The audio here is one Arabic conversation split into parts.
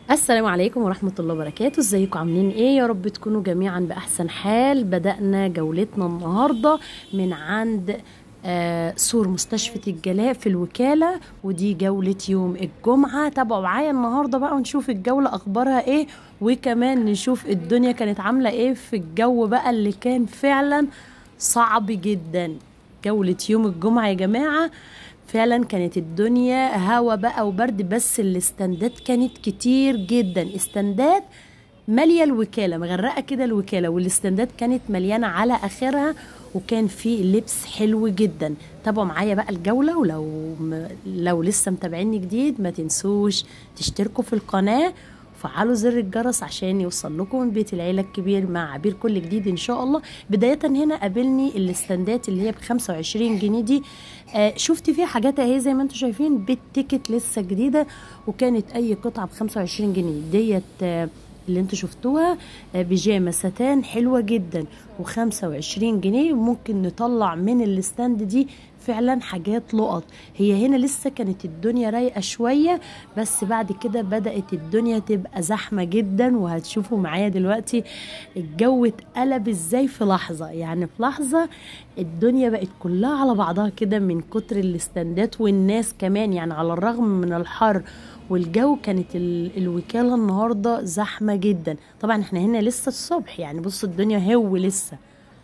السلام عليكم ورحمة الله وبركاته. ازيكم عاملين ايه؟ يا رب تكونوا جميعا بأحسن حال. بدأنا جولتنا النهاردة من عند سور مستشفى الجلاء في الوكالة، ودي جولة يوم الجمعة. تابعوا معايا النهاردة بقى ونشوف الجولة اخبارها ايه، وكمان نشوف الدنيا كانت عاملة ايه في الجو بقى اللي كان فعلا صعب جدا. جولة يوم الجمعة يا جماعة فعلا كانت الدنيا هوا بقى وبرد، بس الاستندات كانت كتير جدا. استندات مالية الوكالة، مغرقة كده الوكالة، والاستندات كانت مليانة على اخرها، وكان في لبس حلو جدا. تابعوا معايا بقى الجولة، ولو لسه متابعيني جديد ما تنسوش تشتركوا في القناة، فعلوا زر الجرس عشان يوصل لكم من بيت العيلة الكبير مع عبير كل جديد ان شاء الله. بداية هنا قابلني الاستندات اللي هي ب25 جنيه دي. شفت فيها حاجات اهي زي ما انتم شايفين بالتيكت لسه جديدة، وكانت اي قطعة ب25 جنيه ديت. اللي انتوا شفتوها بيجامة ستان حلوة جدا و25 جنيه. ممكن نطلع من الستاند دي فعلا حاجات لقط. هي هنا لسه كانت الدنيا رايقة شوية، بس بعد كده بدأت الدنيا تبقى زحمة جدا، وهتشوفوا معايا دلوقتي الجو اتقلب ازاي في لحظة. يعني في لحظة الدنيا بقت كلها على بعضها كده من كتر الاستندات والناس كمان. يعني على الرغم من الحر والجو كانت الوكالة النهاردة زحمة جدا. طبعا احنا هنا لسه الصبح، يعني بصوا الدنيا هو لسه،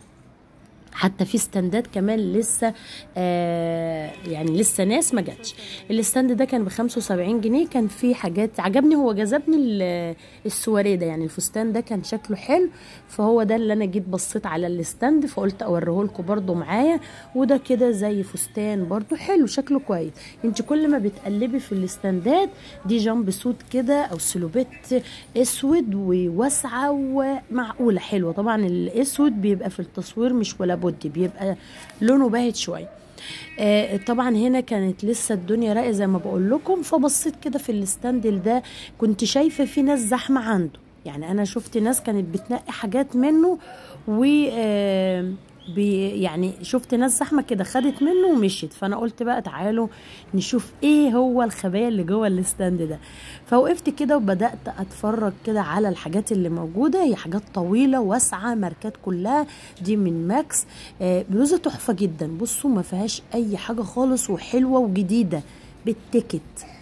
حتى في استندات كمان لسه يعني لسه ناس ما جاتش. الاستند ده كان ب75 جنيه، كان فيه حاجات عجبني، هو جذبني السواريه ده، يعني الفستان ده كان شكله حلو، فهو ده اللي انا جيت بصيت على الاستند فقلت اوريه لكم برده معايا. وده كده زي فستان برده حلو شكله كويس. انت كل ما بتقلبي في الاستندات دي جامب سوت كده او سلوبيت اسود وواسعه ومعقوله حلوه. طبعا الاسود بيبقى في التصوير مش ولا بد، بيبقى لونه باهت شويه. طبعا هنا كانت لسه الدنيا رايقه زي ما بقول لكم، فبصيت كده في الستاند ده كنت شايفه في ناس زحمه عنده. يعني انا شفت ناس كانت بتنقي حاجات منه، و يعني شفت ناس زحمه كده خدت منه ومشيت. فانا قلت بقى تعالوا نشوف ايه هو الخبايا اللي جوه الستاند ده. فوقفت كده وبدات اتفرج كده على الحاجات اللي موجوده. هي حاجات طويله واسعه، ماركات كلها دي من ماكس. بلوزه تحفه جدا، بصوا ما فيهاش اي حاجه خالص، وحلوه وجديده بالتيكت.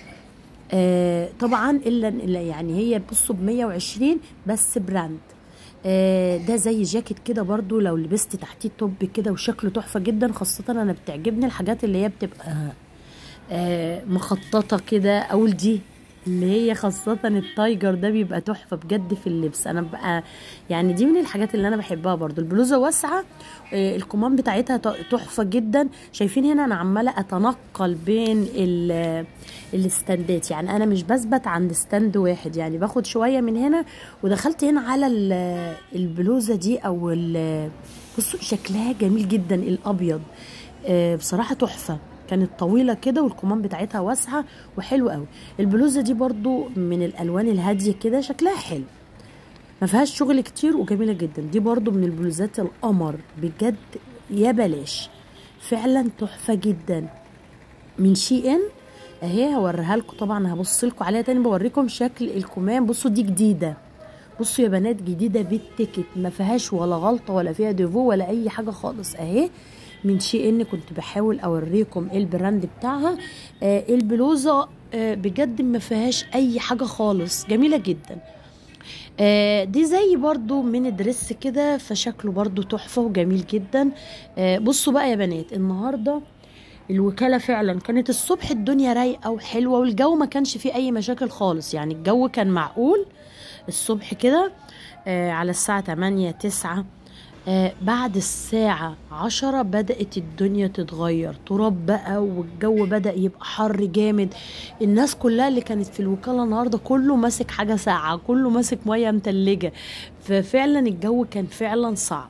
طبعا الا يعني هي بصوا ب120 بس براند. ده زي جاكيت كده برضو لو لبست تحتيه توب كده وشكله تحفه جدا. خاصه انا بتعجبني الحاجات اللي هي بتبقى مخططه كده، او دي اللي هي خاصة التايجر ده بيبقى تحفة بجد في اللبس. انا بقى يعني دي من الحاجات اللي انا بحبها برضو. البلوزة واسعة، الكمام بتاعتها تحفة جدا. شايفين هنا انا عمالة اتنقل بين الاستندات، يعني انا مش بثبت عند ستاند واحد، يعني باخد شوية من هنا ودخلت هنا على البلوزة دي او بصوا شكلها جميل جدا الابيض. بصراحة تحفة، كانت طويله كده والكمام بتاعتها واسعه وحلوه قوي. البلوزه دي برضو من الالوان الهاديه كده شكلها حلو، ما فيهاش شغل كتير وجميله جدا. دي برضو من البلوزات القمر بجد، يا بلاش فعلا تحفه جدا من شي ان اهي. هوريها لكم طبعا، هبص لكم عليها تاني بوريكم شكل الكمام. بصوا دي جديده، بصوا يا بنات جديده بالتيكت، ما فيهاش ولا غلطه ولا فيها ديفو ولا اي حاجه خالص اهي. من شيء ان كنت بحاول اوريكم البراند بتاعها. البلوزه بجد ما فيهاش اي حاجه خالص، جميله جدا. دي زي برضو من دريس كده، فشكله برضو تحفه وجميل جدا. بصوا بقى يا بنات، النهارده الوكاله فعلا كانت الصبح الدنيا رايقه وحلوه، والجو ما كانش فيه اي مشاكل خالص. يعني الجو كان معقول الصبح كده على الساعه 8 9. بعد الساعة 10 بدأت الدنيا تتغير، تراب بقى والجو بدأ يبقى حر جامد. الناس كلها اللي كانت في الوكالة النهاردة كله ماسك حاجة ساقعة، كله ماسك مية متلجة، ففعلا الجو كان فعلا صعب.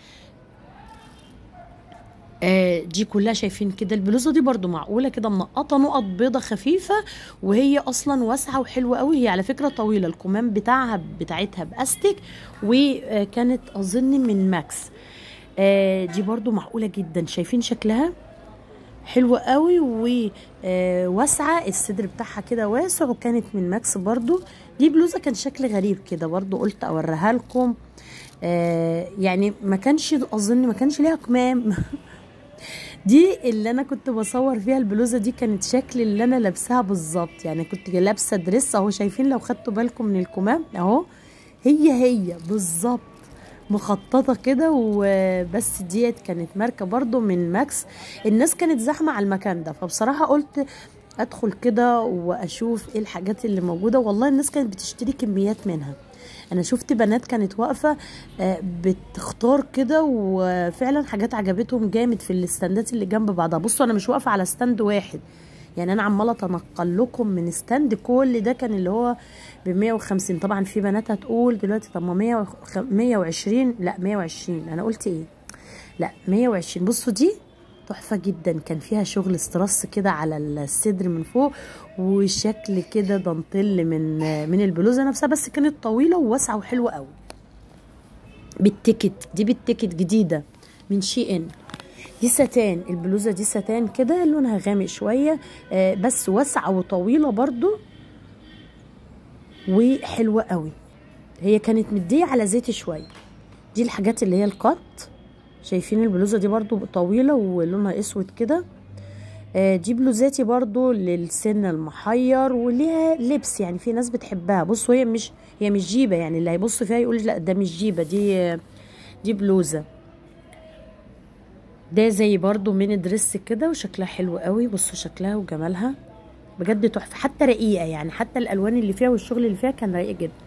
دي كلها شايفين كده. البلوزه دي برضو معقوله كده، منقطه نقط بيضه خفيفه، وهي اصلا واسعه وحلوه قوي. هي على فكره طويله، الكمام بتاعتها باستيك، وكانت اظن من ماكس. دي برضو معقوله جدا، شايفين شكلها حلوة قوي وواسعة، الصدر بتاعها كده واسع، وكانت من ماكس برضو. دي بلوزة كان شكل غريب كده برضو، قلت اوريها لكم. يعني ما كانش اظن ما كانش ليها كمام. دي اللي انا كنت بصور فيها البلوزه دي، كانت شكل اللي انا لابساها بالظبط، يعني كنت لابسه دريس اهو، شايفين لو خدتوا بالكم من الكمام اهو، هي بالظبط مخططه كده وبس. ديت كانت ماركه برضو من ماكس. الناس كانت زحمه على المكان ده، فبصراحه قلت ادخل كده واشوف ايه الحاجات اللي موجوده. والله الناس كانت بتشتري كميات منها، انا شفت بنات كانت واقفه بتختار كده، وفعلا حاجات عجبتهم جامد في الاستندات اللي جنب بعضها. بصوا انا مش واقفه على ستاند واحد، يعني انا عماله اتنقل لكم من ستاند، كل ده كان اللي هو ب 150. طبعا في بنات هتقول دلوقتي طب ما 120، لا 120 انا قلت ايه، لا 120. بصوا دي تحفه جدا، كان فيها شغل استرس كده على الصدر من فوق، وشكل كده دانتيل من البلوزه نفسها، بس كانت طويله وواسعه وحلوه قوي. بالتيكت، دي بالتيكت جديده من شي ان. دي ستان، البلوزه دي ستان كده لونها غامق شويه، بس واسعه وطويله برضو وحلوه قوي. هي كانت مديه على زيتي شويه. دي الحاجات اللي هي القط، شايفين البلوزه دي برضو طويله ولونها اسود كده. دي بلوزاتي برضو للسن المحير وليها لبس، يعني في ناس بتحبها. بصوا هي مش جيبه، يعني اللي هيبص فيها يقول لا ده مش جيبه، دي بلوزه. ده زي برضو ميني دريس كده، وشكلها حلو قوي. بصوا شكلها وجمالها بجد تحفه، حتى رقيقه، يعني حتى الالوان اللي فيها والشغل اللي فيها كان رقيق جدا.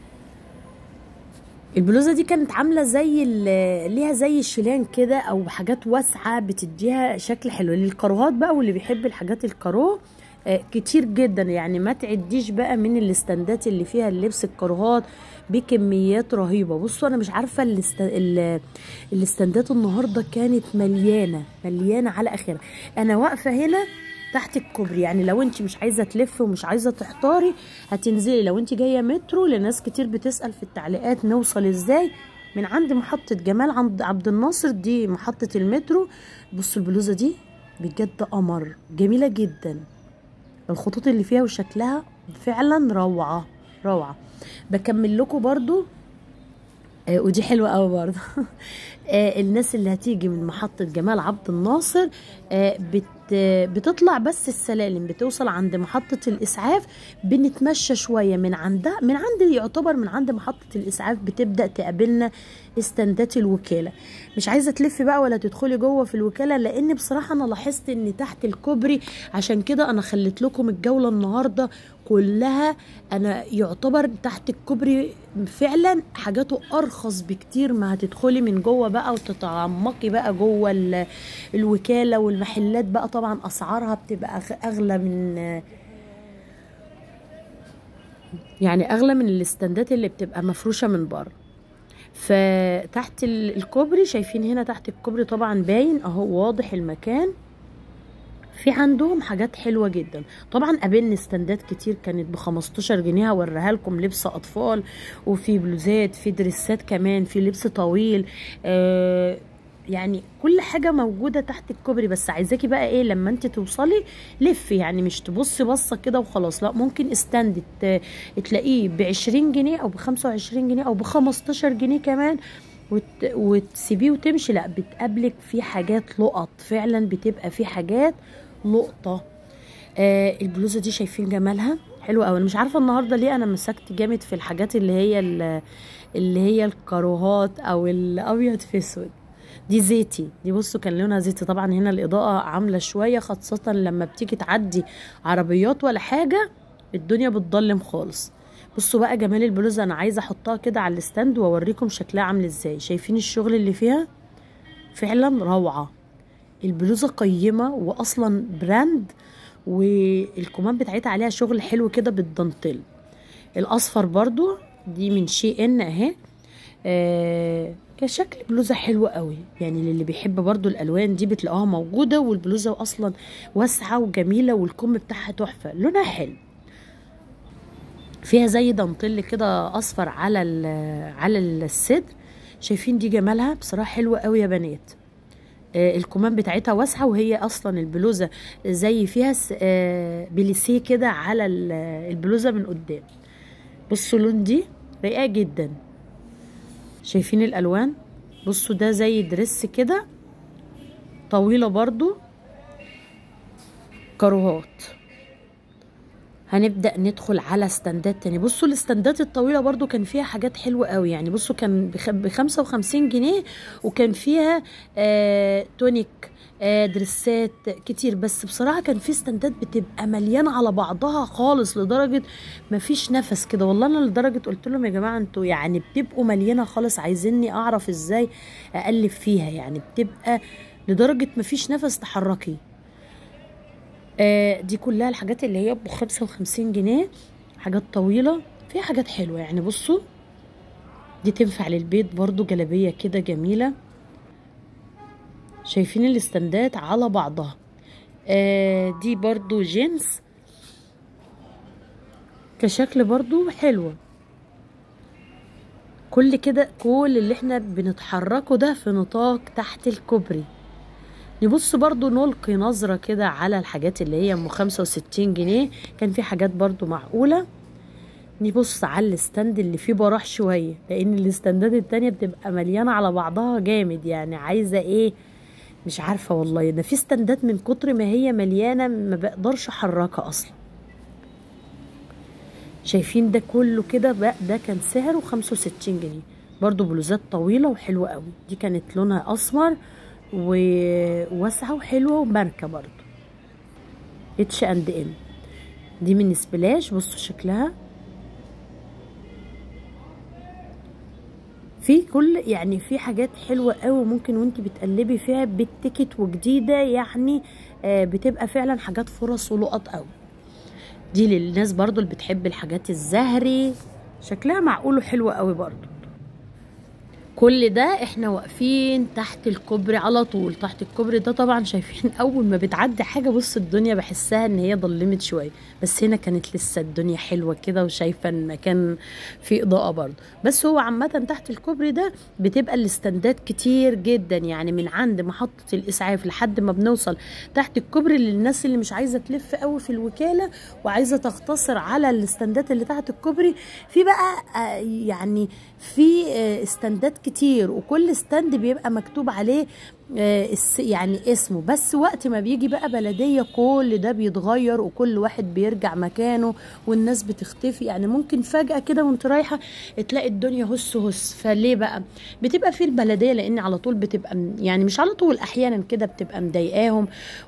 البلوزه دي كانت عامله زي ليها زي الشيلان كده، او حاجات واسعه بتديها شكل حلو للكاروهات بقى، واللي بيحب الحاجات الكارو كتير جدا، يعني ما تعديش بقى من الاستندات اللي فيها اللبس الكاروهات بكميات رهيبه. بصوا انا مش عارفه الاستندات النهارده كانت مليانه على اخرها. انا واقفه هنا تحت الكوبري، يعني لو انت مش عايزه تلفي ومش عايزه تحتاري هتنزلي. لو انت جايه مترو، لناس كتير بتسال في التعليقات نوصل ازاي، من عند محطه جمال عبد الناصر، دي محطه المترو. بصوا البلوزه دي بجد قمر، جميله جدا، الخطوط اللي فيها وشكلها فعلا روعه. بكمل لكم برضو ودي حلوه قوي برضه. الناس اللي هتيجي من محطه جمال عبد الناصر بتطلع بس السلالم، بتوصل عند محطه الاسعاف، بنتمشى شويه من عند يعتبر من عند محطه الاسعاف بتبدا تقابلنا استندات الوكاله. مش عايزه تلفي بقى ولا تدخلي جوه في الوكاله، لان بصراحه انا لاحظت ان تحت الكوبري، عشان كده انا خليت لكم الجوله النهارده كلها انا يعتبر تحت الكوبري فعلا حاجاته ارخص بكتير ما هتدخلي من جوه بقى وتتعمقي بقى جوه الوكاله والمحلات بقى. طبعا اسعارها بتبقى اغلى من، يعني اغلى من الاستندات اللي بتبقى مفروشه من بره. فتحت الكوبري، شايفين هنا تحت الكوبري طبعا باين اهو واضح المكان، في عندهم حاجات حلوه جدا. طبعا قابلني استندات كتير كانت ب15 جنيه، هوريها لكم لبس اطفال، وفي بلوزات، في دريسات كمان، في لبس طويل، يعني كل حاجه موجوده تحت الكوبري. بس عايزاكي بقى ايه لما انت توصلي لفي، يعني مش تبصي بصه كده وخلاص، لا ممكن استند تلاقيه ب20 جنيه او ب25 جنيه او ب15 جنيه كمان، وتسيبيه وتمشي. لا بتقابلك في حاجات لقط، فعلا بتبقى في حاجات لقطه. البلوزه دي شايفين جمالها حلوه قوي. انا مش عارفه النهارده ليه انا مسكت جامد في الحاجات اللي هي الكاروهات او الابيض في اسود. دي زيتي، دي بصوا كان لونها زيتي. طبعا هنا الاضاءه عامله شويه، خاصه لما بتيجي تعدي عربيات ولا حاجه الدنيا بتضلم خالص. بصوا بقى جمال البلوزه، انا عايزه احطها كده على الستاند واوريكم شكلها عامل ازاي. شايفين الشغل اللي فيها فعلا روعه. البلوزه قيمه واصلا براند، والكمام بتاعتها عليها شغل حلو كده بالدانتيل. الاصفر برضو دي من شي ان اهي. كشكل بلوزه حلوه قوي، يعني للي بيحب برضو الالوان دي بتلاقوها موجوده. والبلوزه اصلا واسعه وجميله، والكم بتاعها تحفه، لونها حلو، فيها زي دانتيل كده اصفر على الصدر. شايفين دي جمالها بصراحه حلوه قوي يا بنات. الكمام بتاعتها واسعه، وهي اصلا البلوزه زي فيها بليسيه كده على البلوزه من قدام. بصوا اللون دي رقيقه جدا، شايفين الالوان؟ بصوا ده زي دريس كده، طويله برضو، كاروهات. هنبدأ ندخل على استندات تاني. بصوا الاستندات الطويلة برضو كان فيها حاجات حلوة قوي، يعني بصوا كان ب55 جنيه، وكان فيها تونيك، درسات كتير. بس بصراحة كان في استندات بتبقى مليانة على بعضها خالص لدرجة مفيش نفس كده. والله انا لدرجة قلت لهم يا جماعة انتوا يعني بتبقوا مليانة خالص، عايزيني اعرف ازاي اقلب فيها، يعني بتبقى لدرجة مفيش نفس تحركي. دي كلها الحاجات اللي هي ب55 جنيه، حاجات طويلة فيها حاجات حلوة. يعني بصوا دي تنفع للبيت برضو، جلابية كده جميلة. شايفين الاستندات على بعضها. دي برضو جينز كشكل برضو حلوة. كل كده كل اللي احنا بنتحركه ده في نطاق تحت الكوبري. نبص برضو نلقي نظرة كده على الحاجات اللي هي ام 65 جنيه، كان في حاجات برضو معقولة. نبص على الاستند اللي فيه براح شوية، لان الاستندات التانية بتبقى مليانة على بعضها جامد، يعني عايزة ايه مش عارفة والله. ده في استندات من كتر ما هي مليانة ما بقدرش احركها اصلا. شايفين ده كله كده بقى، ده كان سعره 65 جنيه. برضو بلوزات طويلة وحلوة قوي. دي كانت لونها اسمر وواسعة وحلوة وماركة برضو H&M. دي من سبلاش، بصوا شكلها. في كل يعني في حاجات حلوة قوي ممكن وانت بتقلبي فيها بالتيكت وجديدة، يعني بتبقى فعلا حاجات فرص ولقط قوي. دي للناس برضو اللي بتحب الحاجات الزهري، شكلها معقول وحلوة قوي برضو. كل ده احنا واقفين تحت الكوبري على طول. تحت الكوبري ده طبعا شايفين اول ما بتعدي حاجه، بص الدنيا بحسها ان هي ضلمت شويه، بس هنا كانت لسه الدنيا حلوه كده، وشايفه المكان فيه اضاءه برضه. بس هو عامه تحت الكوبري ده بتبقى الاستندات كتير جدا، يعني من عند محطه الاسعاف لحد ما بنوصل تحت الكوبري. للناس اللي مش عايزه تلف قوي في الوكاله وعايزه تختصر على الاستندات اللي تحت الكوبري، في بقى يعني في استندات كتير، وكل استند بيبقى مكتوب عليه يعني اسمه. بس وقت ما بيجي بقى بلدية كل ده بيتغير، وكل واحد بيرجع مكانه، والناس بتختفي. يعني ممكن فجأة كده وانت رايحة تلاقي الدنيا هس هس. فليه بقى بتبقى في البلدية؟ لان على طول بتبقى يعني مش على طول، احيانا كده بتبقى مضايقاهم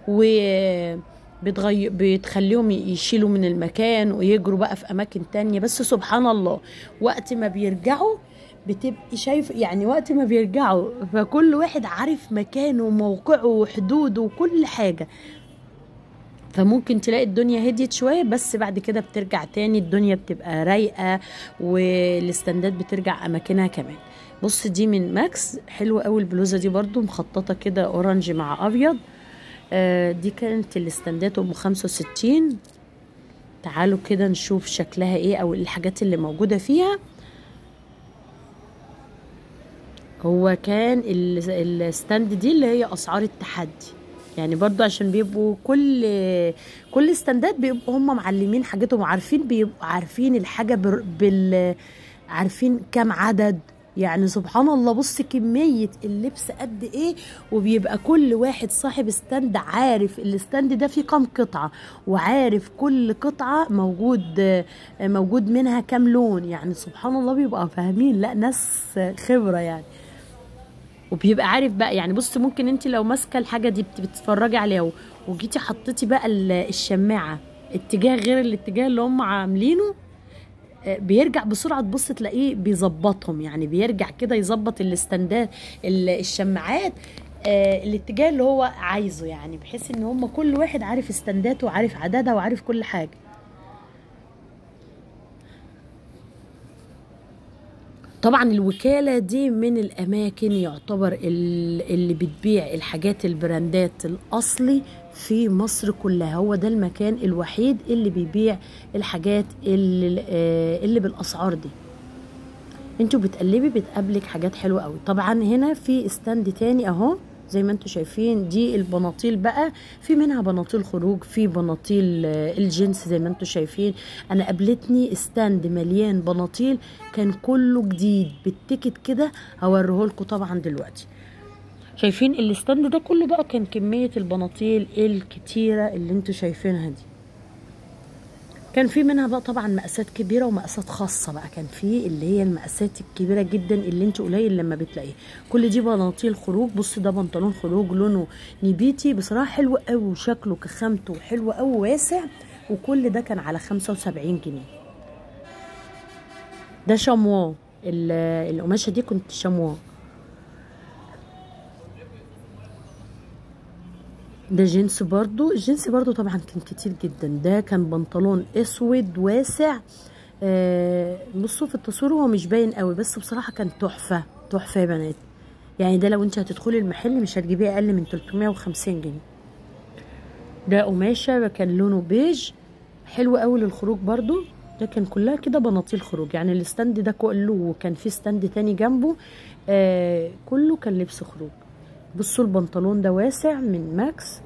بتخليهم يشيلوا من المكان ويجروا بقى في اماكن تانية. بس سبحان الله وقت ما بيرجعوا بتبقي شايف، يعني وقت ما بيرجعوا فكل واحد عارف مكانه وموقعه وحدوده وكل حاجة. فممكن تلاقي الدنيا هديت شوية، بس بعد كده بترجع تاني الدنيا بتبقى رايقة، والاستندات بترجع اماكنها كمان. بص دي من ماكس، حلوة قوي البلوزة دي برضو، مخططة كده اورنج مع ابيض. دي كانت الاستندات ام 65. تعالوا كده نشوف شكلها ايه او الحاجات اللي موجودة فيها. هو كان الستاند دي اللي هي اسعار التحدي، يعني برضو عشان بيبقوا كل استندات بيبقوا هم معلمين حاجتهم، وعارفين بيبقوا عارفين الحاجة عارفين كام عدد. يعني سبحان الله بص كمية اللبس قد ايه، وبيبقى كل واحد صاحب استند عارف الاستند ده فيه كام قطعة، وعارف كل قطعة موجود منها كام لون. يعني سبحان الله بيبقى فاهمين، لا ناس خبرة يعني. وبيبقى عارف بقى، يعني بص ممكن انت لو ماسكة الحاجة دي بتتفرجي عليها وجيتي حطيتي بقى الشماعة اتجاه غير الاتجاه اللي هم عاملينه، بيرجع بسرعة، تبص تلاقيه بيظبطهم. يعني بيرجع كده يظبط الاستندات الشماعات الاتجاه اللي هو عايزه، يعني بحيث ان هم كل واحد عارف استنداته وعارف عددها وعارف كل حاجة. طبعا الوكالة دي من الأماكن يعتبر اللي بتبيع الحاجات البراندات الأصلي في مصر كلها. هو ده المكان الوحيد اللي بيبيع الحاجات اللي بالأسعار دي. انتوا بتقلبي بتقابلك حاجات حلوة قوي. طبعا هنا في استند تاني اهو، زي ما انتوا شايفين. دي البناطيل بقى، في منها بناطيل خروج، في بناطيل الجينز زي ما انتوا شايفين. انا قابلتني استاند مليان بناطيل كان كله جديد بالتيكت كده، هوريهولكوا طبعا دلوقتي. شايفين الاستاند ده كله بقى كان كمية البناطيل الكتيرة اللي انتوا شايفينها دي. كان في منها بقى طبعا مقاسات كبيره ومقاسات خاصه بقى، كان في اللي هي المقاسات الكبيره جدا اللي انت قليل لما بتلاقيها. كل دي بناطيل خروج. بص ده بنطلون خروج لونه نبيتي بصراحه حلو قوي، وشكله كخامته حلو قوي واسع، وكل ده كان على 75 جنيه. ده شامواه، القماشه دي كنت شامواه. ده جينز برضو، الجينز برضو طبعا كان كتير جدا. ده كان بنطلون اسود واسع. بصوا في التصوير هو مش باين قوي، بس بصراحه كان تحفه تحفه يا بنات. يعني ده لو انت هتدخلي المحل مش هتجيبيه اقل من 350 جنيه. ده قماشه كان لونه بيج، حلو قوي للخروج برضو. ده كان كلها كده بناطيل خروج. يعني الستاند ده كله، وكان في ستاند تاني جنبه كله كان لبس خروج. بصوا البنطلون ده واسع من ماكس،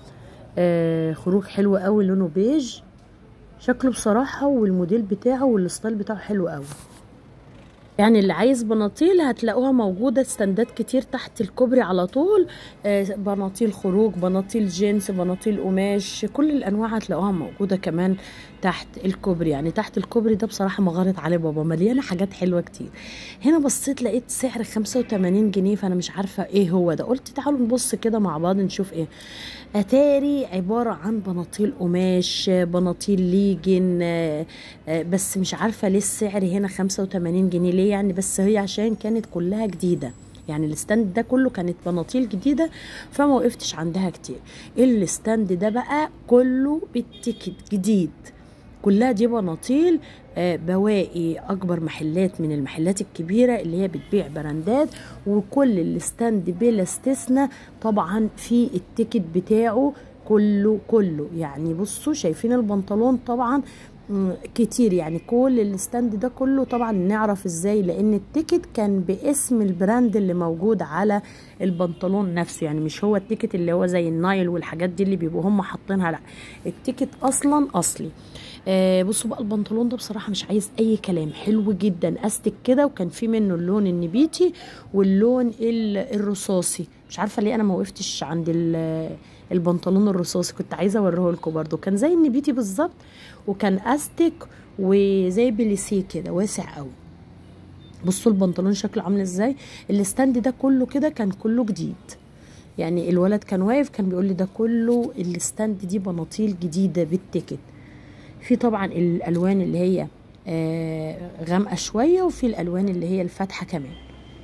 خروج حلو قوي لونه بيج، شكله بصراحة والموديل بتاعه والستايل بتاعه حلو قوي. يعني اللي عايز بناطيل هتلاقوها موجودة ستاندات كتير تحت الكوبري على طول. بناطيل خروج، بناطيل جينز، بناطيل قماش، كل الانواع هتلاقوها موجودة كمان تحت الكوبري. يعني تحت الكوبري ده بصراحة مغارة علي بابا، مليانة حاجات حلوة كتير. هنا بصيت لقيت سعر 85 جنيه، فانا مش عارفة ايه هو ده. قلت تعالوا نبص كده مع بعض نشوف ايه. اتاري عبارة عن بناطيل قماش، بناطيل ليجن، بس مش عارفة ليه السعر هنا 85 جنيه ليه يعني. بس هي عشان كانت كلها جديدة، يعني الستاند ده كله كانت بناطيل جديدة، فما وقفتش عندها كتير. الستاند ده بقى كله بالتيكت جديد، كلها دي بناطيل بواقي اكبر محلات من المحلات الكبيره اللي هي بتبيع براندات. وكل الستاند بلا استثناء طبعا في التيكت بتاعه كله. يعني بصوا شايفين البنطلون طبعا كتير. يعني كل الستاند ده كله طبعا نعرف ازاي، لان التيكت كان باسم البراند اللي موجود على البنطلون نفسه. يعني مش هو التيكت اللي هو زي النايل والحاجات دي اللي بيبقوا هم حاطينها، لا التيكت اصلا اصلي. بصوا بقى البنطلون ده بصراحه مش عايز اي كلام، حلو جدا استك كده، وكان في منه اللون النبيتي واللون الرصاصي. مش عارفه ليه انا ما وقفتش عند البنطلون الرصاصي، كنت عايزه اوريه لكم برده. كان زي النبيتي بالظبط، وكان استك وزي بليسيه كده واسع قوي. بصوا البنطلون شكله عامل ازاي. الستاند ده كله كده كان كله جديد. يعني الولد كان واقف كان بيقول لي ده كله الستاند دي بناطيل جديده بالتيكت. في طبعا الالوان اللي هي غامقه شويه، وفي الالوان اللي هي الفاتحه كمان.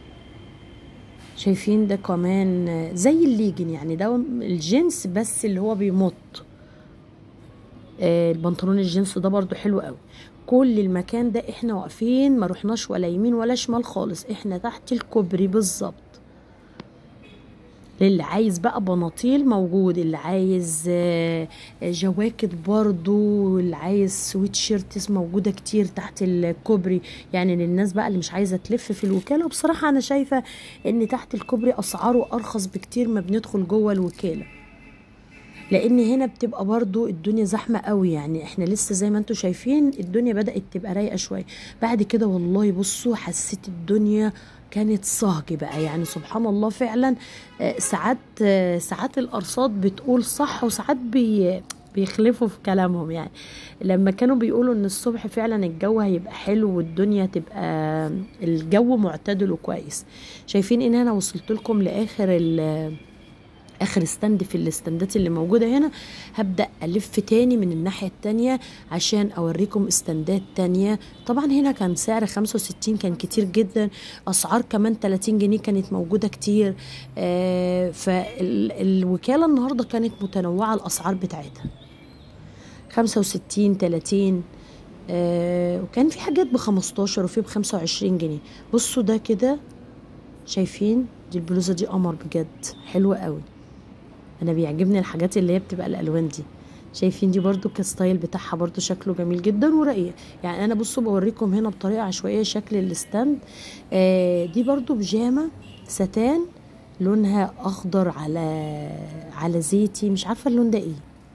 شايفين ده كمان زي الليجن، يعني ده الجنس بس اللي هو بيمط. البنطلون الجنس ده برضو حلو قوي. كل المكان ده احنا واقفين ما رحناش ولا يمين ولا شمال خالص، احنا تحت الكوبري بالظبط. للي عايز بقى بناطيل موجود، اللي عايز جواكت برضو، اللي عايز سويت شيرتس موجودة كتير تحت الكوبري. يعني للناس بقى اللي مش عايزة تلف في الوكالة. بصراحة انا شايفة ان تحت الكوبري اسعاره ارخص بكتير ما بندخل جوه الوكالة، لان هنا بتبقى برضو الدنيا زحمة قوي. يعني احنا لسه زي ما انتوا شايفين الدنيا بدأت تبقى رايقة شوية. بعد كده والله بصوا حسيت الدنيا كانت صهج بقى. يعني سبحان الله فعلا. ساعات الارصاد بتقول صح، وساعات بيخلفوا في كلامهم. يعني لما كانوا بيقولوا ان الصبح فعلا الجو هيبقى حلو والدنيا تبقى الجو معتدل وكويس. شايفين ان انا وصلت لكم لاخر اخر ستاند في الاستندات اللي موجودة هنا. هبدأ الف تاني من الناحية التانية عشان اوريكم استندات تانية. طبعا هنا كان سعر 65 كان كتير جدا، اسعار كمان 30 جنيه كانت موجودة كتير. فالوكالة النهاردة كانت متنوعة الاسعار بتاعتها، 65 30. وكان في حاجات ب15 وفي ب25 جنيه. بصوا ده كده شايفين دي البلوزة دي قمر بجد حلوة قوي. انا بيعجبني الحاجات اللي هي بتبقى الالوان دي. شايفين دي برضو كستايل بتاعها برضو شكله جميل جدا ورقيق. يعني انا بصوا بوريكم هنا بطريقه عشوائيه شكل الستاند. دي برضو بيجامه ستان لونها اخضر على زيتي، مش عارفه اللون ده ايه.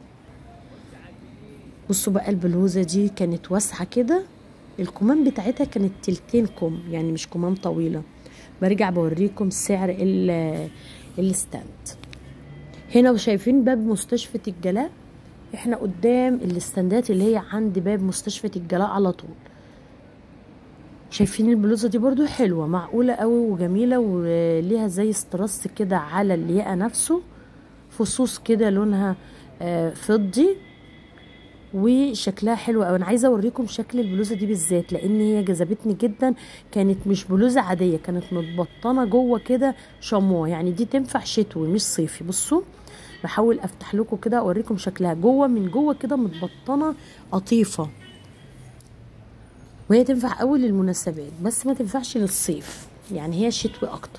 بصوا بقى البلوزه دي كانت واسعه كده، الكمام بتاعتها كانت تلتين كم، يعني مش كمام طويله. برجع بوريكم سعر الستاند. هنا وشايفين باب مستشفى الجلاء، احنا قدام الاستندات اللي هي عند باب مستشفى الجلاء على طول. شايفين البلوزه دي برضو حلوه، معقوله قوي وجميله، وليها زي استرس كده على الياقه نفسه، فصوص كده لونها فضي، وشكلها حلو قوي. انا عايزه اوريكم شكل البلوزه دي بالذات لان هي جذبتني جدا. كانت مش بلوزه عاديه، كانت متبطنه جوه كده شموع، يعني دي تنفع شتوي مش صيفي. بصوا بحاول افتح لكم كده اوريكم شكلها جوه، من جوه كده متبطنه قطيفه، وهي تنفع قوي للمناسبات بس ما تنفعش للصيف، يعني هي شتوي اكتر.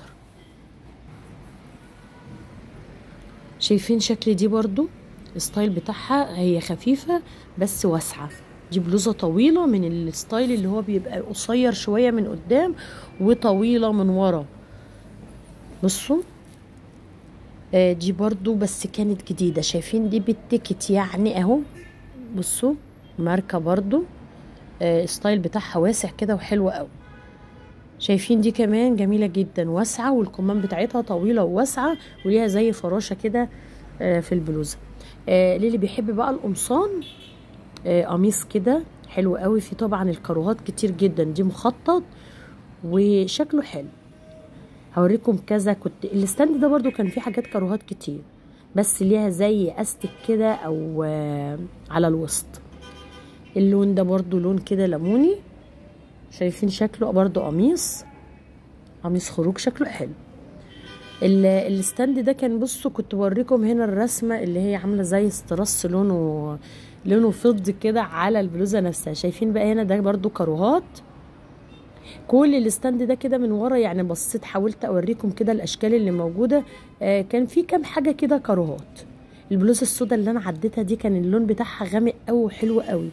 شايفين شكل دي برضو الستايل بتاعها، هي خفيفة بس واسعة. دي بلوزة طويلة من الستايل اللي هو بيبقى قصير شوية من قدام وطويلة من ورا. بصوا دي برضو بس كانت جديدة. شايفين دي بالتيكت يعني اهو، بصوا ماركة برضو ستايل بتاعها واسع كده وحلوة قوي. شايفين دي كمان جميلة جدا، واسعة، والكمام بتاعتها طويلة وواسعة وليها زي فراشة كده في البلوزة. للي بيحب بقى القمصان قميص كده حلو قوي، في طبعا الكاروهات كتير جدا، دي مخطط وشكله حلو. هوريكم كذا، كنت الستاند ده برضو كان فيه حاجات كاروهات كتير بس ليها زي استك كده او على الوسط. اللون ده برضو لون كده ليموني. شايفين شكله برضو قميص خروج شكله حلو. الستاند ده كان بصوا كنت بوريكم هنا الرسمه اللي هي عامله زي استرس لونه فضي كده على البلوزه نفسها. شايفين بقى هنا ده برضو كاروهات. كل الستاند ده كده من ورا، يعني بصيت حاولت اوريكم كده الاشكال اللي موجوده. كان في كام حاجه كده كاروهات. البلوزه السوداء اللي انا عديتها دي كان اللون بتاعها غامق قوي وحلو قوي.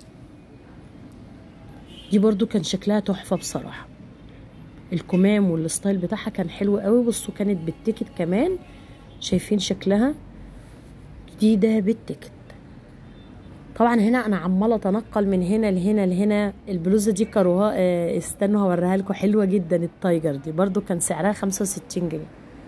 دي برضو كان شكلها تحفه بصراحه، الكمام والستايل بتاعها كان حلو قوي. بصوا كانت بالتيكت كمان، شايفين شكلها جديده بالتيكت. طبعا هنا انا عماله اتنقل من هنا لهنا لهنا. البلوزه دي كاروها استنوا هوريها لكم، حلوه جدا. التايجر دي برضو كان سعرها 65 جنيه.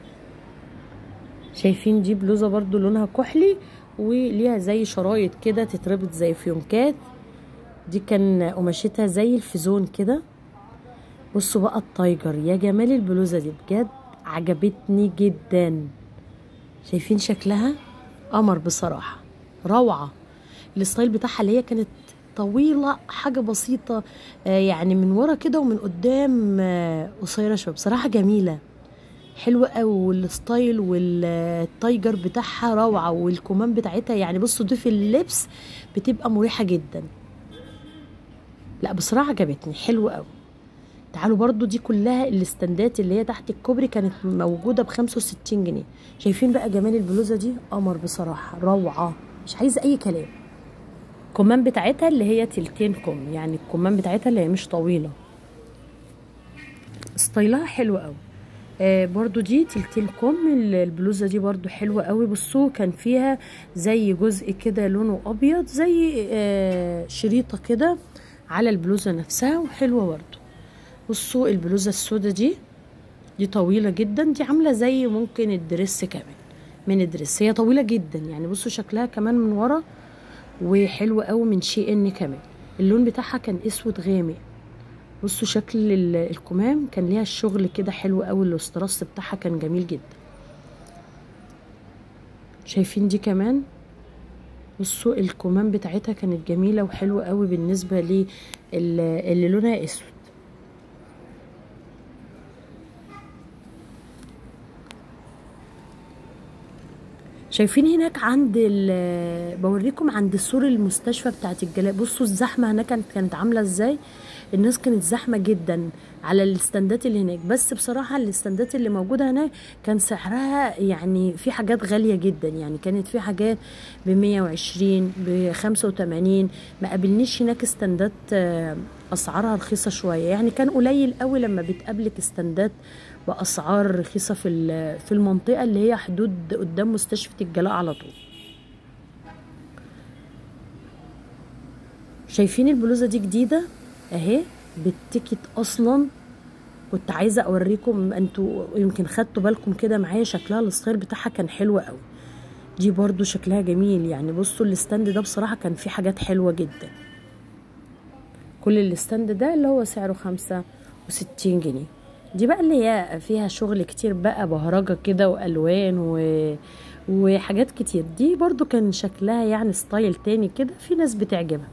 شايفين دي بلوزه برضو لونها كحلي وليها زي شرايط كده تتربط زي فيونكات. دي كان قماشتها زي الفيزون كده. بصوا بقى التايجر، يا جمال البلوزه دي بجد عجبتني جدا. شايفين شكلها قمر بصراحه، روعه. الستايل بتاعها اللي هي كانت طويله حاجه بسيطه يعني من ورا كده ومن قدام قصيره شويه، بصراحه جميله حلوه قوي. والستايل والتايجر بتاعها روعه، والكمام بتاعتها يعني بصوا دي في اللبس بتبقى مريحه جدا. لا بصراحه عجبتني حلوه قوي. تعالوا برضو دي كلها الاستندات اللي هي تحت الكوبري كانت موجودة ب65 جنيه. شايفين بقى جمال البلوزة دي قمر بصراحة، روعة مش عايزة اي كلام. الكمام بتاعتها اللي هي تلتين كم، يعني الكمام بتاعتها اللي هي مش طويلة، ستايلها حلو قوي. برضو دي تلتين كم. البلوزة دي برضو حلوة قوي. بصوا كان فيها زي جزء كده لونه ابيض زي شريطة كده على البلوزة نفسها وحلوة برضو. بصوا البلوزه السوداء دي طويله جدا، دي عامله زي ممكن الدريس كمان من الدريس، هي طويله جدا يعني. بصوا شكلها كمان من ورا وحلوه قوي من شي ان كمان. اللون بتاعها كان اسود غامق. بصوا شكل الكمام كان ليها الشغل كده حلو قوي، الاسترس بتاعها كان جميل جدا. شايفين دي كمان بصوا الكمام بتاعتها كانت جميله وحلوه قوي بالنسبه لي اللي لونها اسود. شايفين هناك عند بوريكم عند سور المستشفى بتاعت الجلاء. بصوا الزحمه هناك كانت عامله ازاي. الناس كانت زحمة جدا على الاستندات اللي هناك. بس بصراحة الاستندات اللي موجودة هناك كان سعرها يعني في حاجات غالية جدا، يعني كانت في حاجات ب120 ب85. ما قابلنيش هناك استندات اسعارها رخيصة شوية، يعني كان قليل قوي لما بتقابلك استندات باسعار رخيصة في المنطقة اللي هي حدود قدام مستشفى الجلاء على طول. شايفين البلوزة دي جديدة اهي بالتيكت اصلا. كنت عايزة اوريكم، انتوا يمكن خدتوا بالكم كده معايا، شكلها الستايل بتاعها كان حلو قوي. دي برضو شكلها جميل، يعني بصوا الستاند ده بصراحة كان فيه حاجات حلوة جدا. كل الستاند ده اللي هو سعره 65 جنيه. دي بقى اللي هي فيها شغل كتير بقى، بهرجة كده والوان وحاجات كتير. دي برضو كان شكلها يعني ستايل تاني كده، في ناس بتعجبها.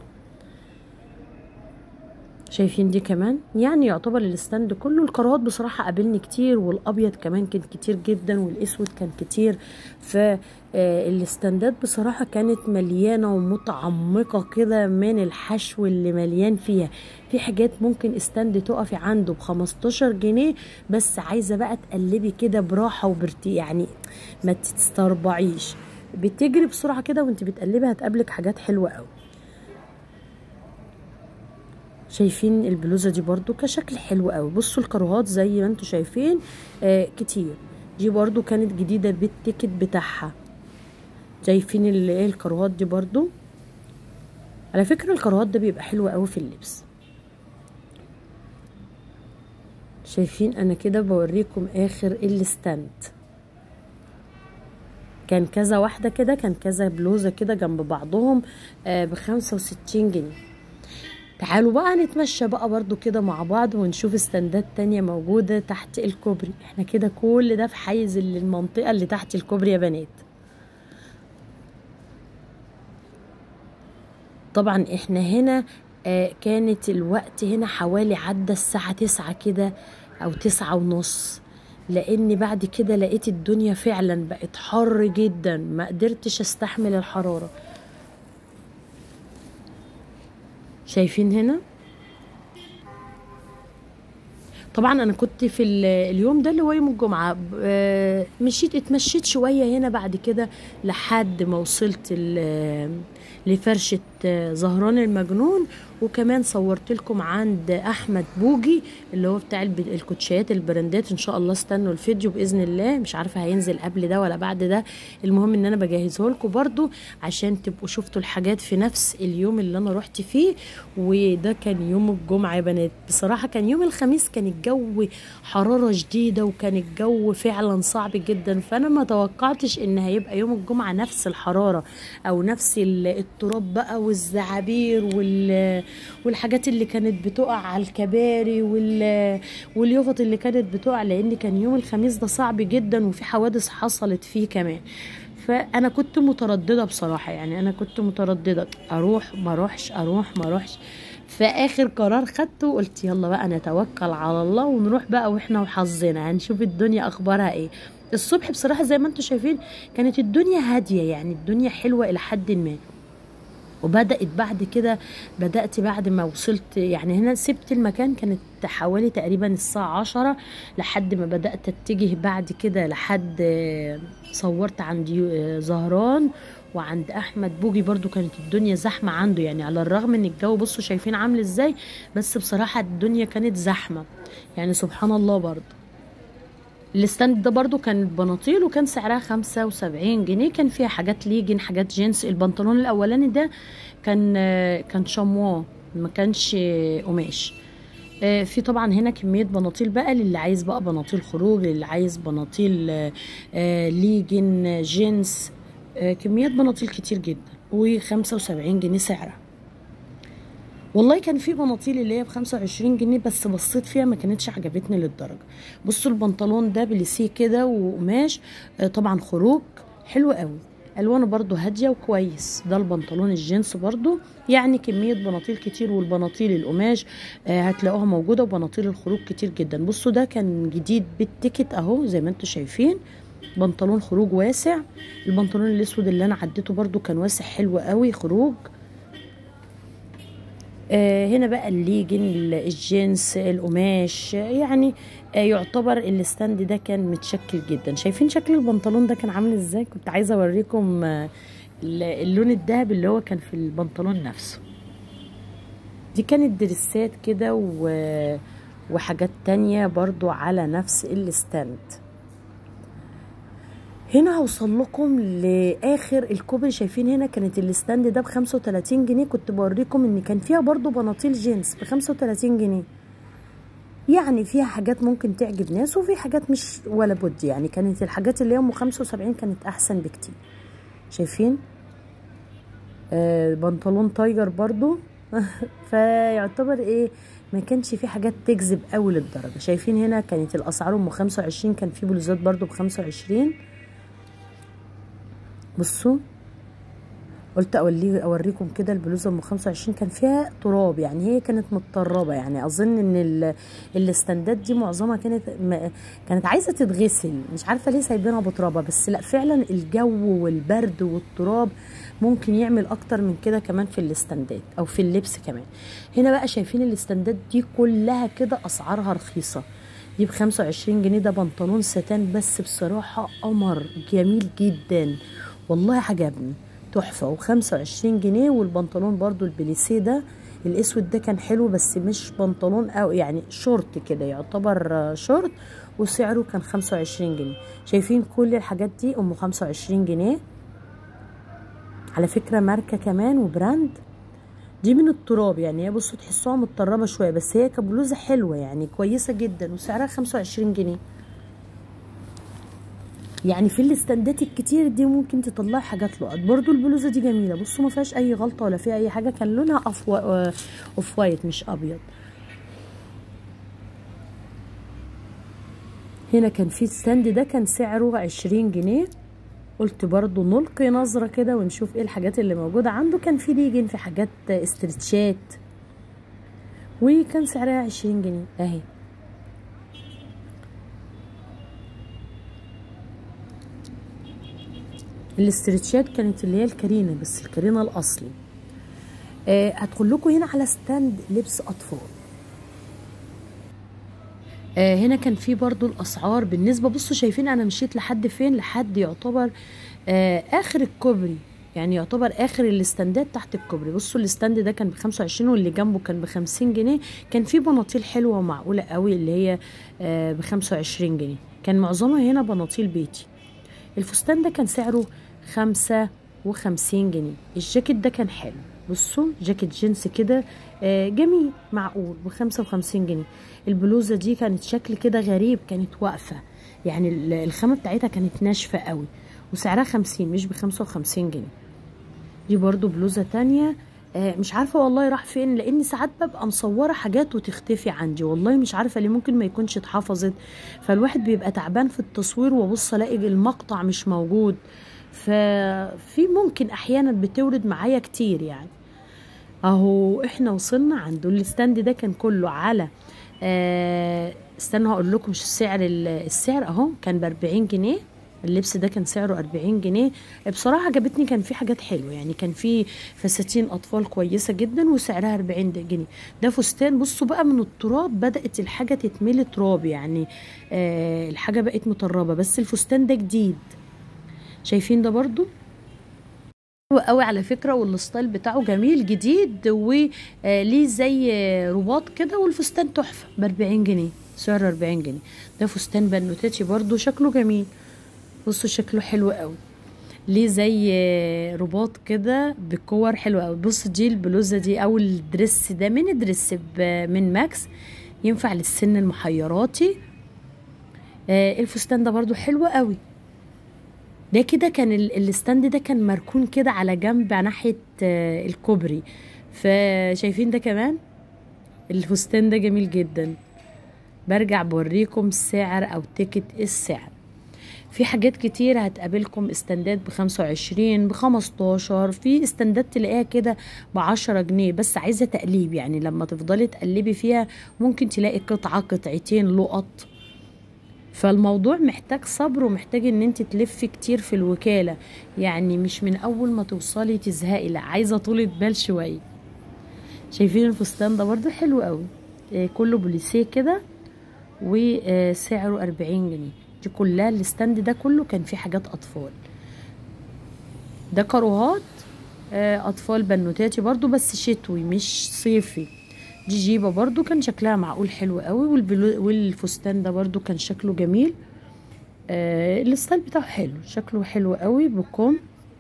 شايفين دي كمان، يعني يعتبر الستاند كله. الكروات بصراحة قابلني كتير، والابيض كمان كان كتير جدا، والاسود كان كتير. فالستاندات بصراحة كانت مليانة ومتعمقة كده من الحشو اللي مليان فيها. في حاجات ممكن استاند تقفي عنده ب15 جنيه، بس عايزة بقى تقلبي كده براحة يعني ما تستربعيش، بتجري بسرعة كده وانت بتقلبي هتقابلك حاجات حلوة قوي. شايفين البلوزة دي برضو كشكل حلو قوي. بصوا الكروهات زي ما انتوا شايفين كتير. دي برضو كانت جديدة بالتيكت بتاعها. شايفين ايه الكروهات دي برضو. على فكرة الكروهات ده بيبقى حلو قوي في اللبس. شايفين انا كده بوريكم اخر الستاند. كان كذا واحدة كده، كان كذا بلوزة كده جنب بعضهم ب65 جنيه. تعالوا بقى نتمشى بقى برضو كده مع بعض ونشوف استندات تانية موجودة تحت الكوبري. احنا كده كل ده في حيز المنطقة اللي تحت الكوبري يا بنات. طبعا احنا هنا كانت الوقت هنا حوالي عدى الساعة 9 كده او 9:30، لان بعد كده لقيت الدنيا فعلا بقت حر جدا، ما قدرتش استحمل الحرارة. شايفين هنا طبعا انا كنت في اليوم ده اللي هو يوم الجمعة، اتمشيت شوية هنا بعد كده لحد ما وصلت لفرشة زهران المجنون. وكمان صورت لكم عند احمد بوجي اللي هو بتاع الكوتشيات البراندات. ان شاء الله استنوا الفيديو باذن الله، مش عارفه هينزل قبل ده ولا بعد ده. المهم ان انا بجهزه لكم برضو عشان تبقوا شفتوا الحاجات في نفس اليوم اللي انا رحت فيه. وده كان يوم الجمعه يا بنات. بصراحه كان يوم الخميس كان الجو حراره شديده، وكان الجو فعلا صعب جدا، فانا ما توقعتش ان هيبقى يوم الجمعه نفس الحراره او نفس التراب بقى والزعابير والحاجات اللي كانت بتقع على الكباري واليوفط اللي كانت بتقع، لان كان يوم الخميس ده صعب جدا وفي حوادث حصلت فيه كمان. فانا كنت متردده بصراحه، يعني انا كنت متردده اروح ما اروحش، اروح ما اروحش. فاخر قرار خدته قلت يلا بقى نتوكل على الله ونروح بقى، واحنا وحظنا هنشوف الدنيا اخبارها ايه. الصبح بصراحه زي ما انتم شايفين كانت الدنيا هاديه، يعني الدنيا حلوه الى حد ما. وبدأت بعد كده، بدأت بعد ما وصلت، يعني هنا سبت المكان كانت حوالي تقريبا الساعة 10 لحد ما بدأت اتجه بعد كده لحد صورت عند زهران وعند احمد بوجي. برضو كانت الدنيا زحمة عنده، يعني على الرغم ان الجو بصوا شايفين عامل ازاي، بس بصراحة الدنيا كانت زحمة، يعني سبحان الله. برضو الستاند ده برضو كانت بناطيل وكان سعرها 75 جنيه. كان فيها حاجات ليجن، حاجات جينز. البنطلون الاولاني ده كان شمواه، ما كانش قماش. في طبعا هنا كمية بناطيل بقى للي عايز بقى بناطيل خروج، للي عايز بناطيل ليجن جينز. كميات بناطيل كتير جدا، و75 جنيه سعرها. والله كان في بناطيل اللي هي ب25 جنيه، بس بصيت فيها ما كانتش عجبتني للدرجه. بصوا البنطلون ده بليسيه كده وقماش، طبعا خروج حلو قوي، الوانه برضو هاديه وكويس. ده البنطلون الجينز برضو، يعني كميه بناطيل كتير. والبناطيل القماش هتلاقوها موجوده، وبناطيل الخروج كتير جدا. بصوا ده كان جديد بالتيكت اهو زي ما انتم شايفين، بنطلون خروج واسع. البنطلون الاسود اللي انا عديته برضو كان واسع حلو قوي خروج. هنا بقى الليجن، الجنس، القماش يعني. يعتبر الستاند ده كان متشكل جدا. شايفين شكل البنطلون ده كان عامل ازاي؟ كنت عايزه اوريكم اللون الذهبي اللي هو كان في البنطلون نفسه. دي كانت دريسات كده وحاجات تانية برضو على نفس الستاند. هنا هوصل لكم لاخر الكوبري. شايفين هنا كانت الستاند ده ب35 جنيه. كنت بوريكم ان كان فيها برضو بناطيل جينز ب35 جنيه. يعني فيها حاجات ممكن تعجب ناس وفي حاجات مش ولا بد. يعني كانت الحاجات اللي هي ام 75 كانت احسن بكتير. شايفين بنطلون تايجر برضو فيعتبر ايه، ما كانش في حاجات تجذب قوي للدرجه. شايفين هنا كانت الاسعار ام 25. كان في بلوزات برضو ب25. بصوا، قلت اوريكم كده البلوزه ام 25 كان فيها تراب. يعني هي كانت متطربه. يعني اظن ان الاستندات دي معظمها كانت عايزه تتغسل. مش عارفه ليه سايبينها بترابه. بس لا، فعلا الجو والبرد والتراب ممكن يعمل اكتر من كده كمان في الاستندات او في اللبس كمان. هنا بقى شايفين الاستندات دي كلها كده اسعارها رخيصه. دي ب25 جنيه. ده بنطلون ستان بس بصراحه قمر جميل جدا والله، عجبني تحفه. و25 جنيه. والبنطلون برضو البليسيه ده الاسود ده كان حلو بس مش بنطلون او يعني شورت كده، يعتبر شورت. وسعره كان 25 جنيه. شايفين كل الحاجات دي ام 25 جنيه. على فكره ماركه كمان وبراند. دي من التراب. يعني هي بصوا تحسوها متطربه شويه بس هي كبلوزه حلوه يعني كويسه جدا. وسعرها 25 جنيه. يعني في الاستندات الكتير دي ممكن تطلعي حاجات لقط. برضو البلوزه دي جميله. بصوا ما فيهاش اي غلطه ولا فيها اي حاجه. كان لونها اوف وايت مش ابيض. هنا كان في الستاند ده كان سعره 20 جنيه. قلت برضو نلقي نظره كده ونشوف ايه الحاجات اللي موجوده عنده. كان في ليجن، في حاجات استرتشات، وكان سعرها 20 جنيه اهي. الاسترتشات كانت اللي هي الكارينا، بس الكارينا الاصلي. هدخل لكم هنا على ستاند لبس اطفال. هنا كان في برضو الاسعار بالنسبه. بصوا شايفين انا مشيت لحد فين؟ لحد يعتبر اخر الكوبري. يعني يعتبر اخر الاستندات تحت الكوبري. بصوا الاستند ده كان ب25 واللي جنبه كان ب50 جنيه. كان في بناطيل حلوه ومعقوله قوي اللي هي ب25 جنيه. كان معظمها هنا بناطيل بيتي. الفستان ده كان سعره 55 جنيه. الجاكيت ده كان حلو. بصوا جاكيت جينز كده جميل معقول ب55 جنيه. البلوزه دي كانت شكل كده غريب، كانت واقفه. يعني الخامه بتاعتها كانت ناشفه قوي وسعرها 50 مش ب55 جنيه. دي برضو بلوزه تانية. مش عارفه والله راح فين، لان ساعات ببقى مصوره حاجات وتختفي عندي. والله مش عارفه ليه، ممكن ما يكونش اتحفظت. فالواحد بيبقى تعبان في التصوير وابص الاقي المقطع مش موجود. ففي ممكن احيانا بتورد معايا كتير يعني. اهو احنا وصلنا عنده. الستاند ده كان كله على استنوا هقول لكم السعر اهو. كان ب40 جنيه. اللبس ده كان سعره 40 جنيه. بصراحة عجبتني. كان في حاجات حلوة يعني. كان في فساتين أطفال كويسة جدا وسعرها 40 جنيه. ده فستان. بصوا بقى من التراب بدأت الحاجة تتملي تراب. يعني الحاجة بقت مطربة بس الفستان ده جديد. شايفين ده برضو حلو قوي على فكرة. والستايل بتاعه جميل جديد وليه زي رباط كده. والفستان تحفة ب40 جنيه. سعره 40 جنيه. ده فستان بنوتاتي برضو شكله جميل. بصوا شكله حلو قوي. ليه زي رباط كده بكور حلوه قوي. بصوا دي البلوزه دي او الدرس ده من درس من ماكس. ينفع للسن المحيراتي. الفستان ده برضو حلو قوي. ده كده كان الستاند ده كان مركون كده على جنب ناحيه الكوبري. فشايفين ده كمان الفستان ده جميل جدا. برجع بوريكم سعر او تيكت السعر. في حاجات كتير هتقابلكم. استندات ب25 ب15. في استندات تلاقيها كده ب10 جنيه بس عايزة تقليب. يعني لما تفضلي تقلبي فيها ممكن تلاقي قطعة قطعتين لقط. فالموضوع محتاج صبر ومحتاج ان انت تلفي كتير في الوكالة. يعني مش من اول ما توصلي تزهقي، لا عايزة طولة بال شوية. شايفين الفستان ده برضو حلو قوي، كله بوليسيه كده وسعره 40 جنيه. دي كلها الستاند ده كله كان فيه حاجات اطفال، ده كاروهات اطفال بنوتاتي برضو بس شتوي مش صيفي. دي جيبه برضو كان شكلها معقول حلو قوي، والفستان ده برضو كان شكله جميل. الستايل بتاعه حلو، شكله حلو قوي بكم.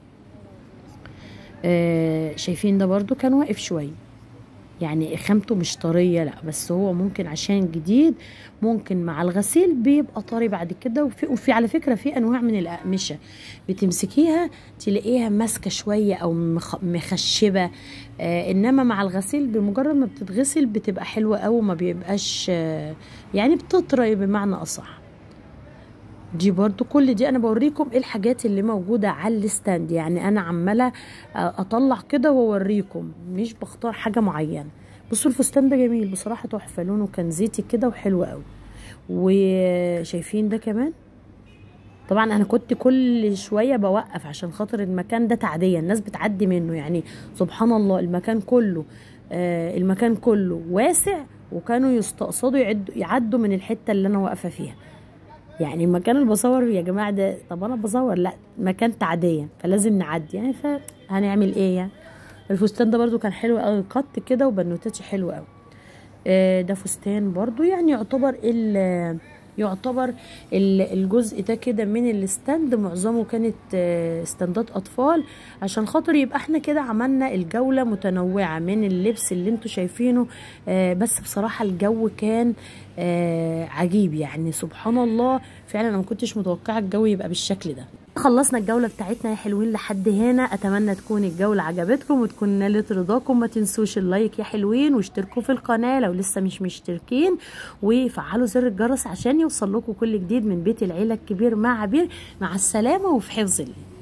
شايفين ده برضو كان واقف شويه، يعني خامته مش طريه لا، بس هو ممكن عشان جديد ممكن مع الغسيل بيبقى طري بعد كده. وفي على فكره في انواع من الاقمشه بتمسكيها تلاقيها ماسكه شويه او مخشبه، انما مع الغسيل بمجرد ما بتتغسل بتبقى حلوه قوي، ما بيبقاش يعني بتطري بمعنى اصح. دي برضو كل دي انا بوريكم ايه الحاجات اللي موجوده على الستاند، يعني انا عماله اطلع كده واوريكم، مش بختار حاجه معينه. بصوا الفستان ده جميل بصراحه، تحفه، لونه كان زيتي كده وحلو قوي. وشايفين ده كمان، طبعا انا كنت كل شويه بوقف عشان خاطر المكان ده تعديه، الناس بتعدي منه، يعني سبحان الله المكان كله واسع، وكانوا يستقصدوا يعدوا من الحته اللي انا واقفه فيها. يعني المكان اللي بصور يا جماعه ده، طب انا بصور لا، مكان تعديه فلازم نعدي يعني، فهنعمل ايه يعني. الفستان ده برضو كان حلو قوي، قط كده وبنوتاتي حلو قوي. ده فستان برضو يعني يعتبر الجزء ده كده من الستاند معظمه كانت ستاندات اطفال، عشان خاطر يبقى احنا كده عملنا الجولة متنوعة من اللبس اللي انتوا شايفينه. بس بصراحة الجو كان عجيب، يعني سبحان الله فعلا انا ما كنتش متوقعة الجو يبقى بالشكل ده. خلصنا الجولة بتاعتنا يا حلوين لحد هنا، اتمنى تكون الجولة عجبتكم وتكون نالت رضاكم. ما تنسوش اللايك يا حلوين، واشتركوا في القناة لو لسه مش مشتركين، وفعلوا زر الجرس عشان يوصل لكم كل جديد من بيت العيلة الكبير مع عبير. مع السلامة وفي حفظ الله.